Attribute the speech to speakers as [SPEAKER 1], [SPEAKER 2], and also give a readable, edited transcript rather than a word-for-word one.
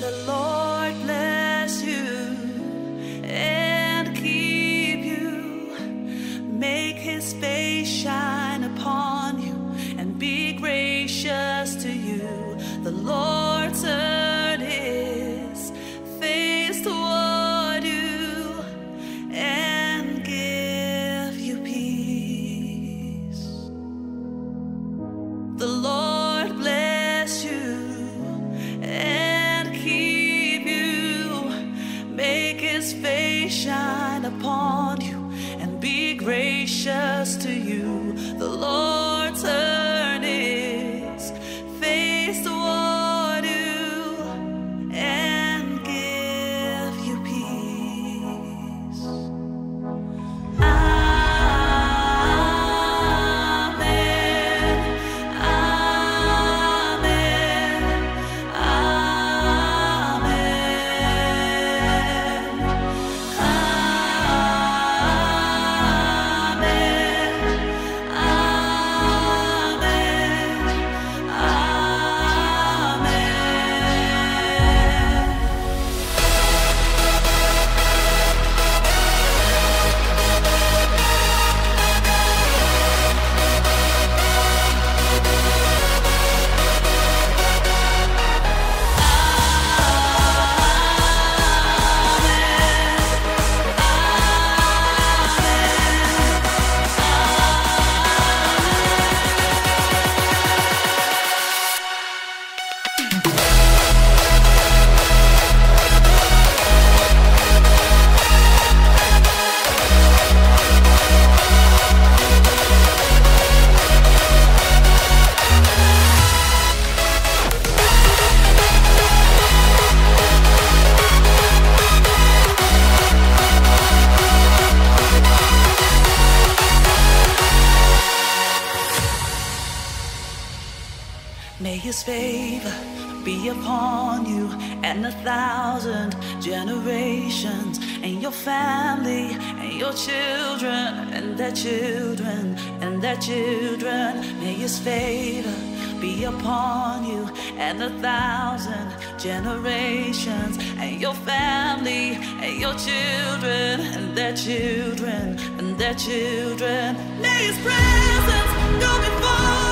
[SPEAKER 1] the Lord bless you and keep you. Make his face shine upon you and be gracious to you. The Lord turn his face toward you and give you peace. The Lord bless you and keep you. Make his face shine upon you and be gracious to you. The Lord turn his face toward you and give you peace. Amen. Amen. May his favor be upon you and 1,000 generations, and your family, and your children, and their children, and their children. May his favor be upon you and 1,000 generations, and your family, and your children, and their children, and their children. May his presence go before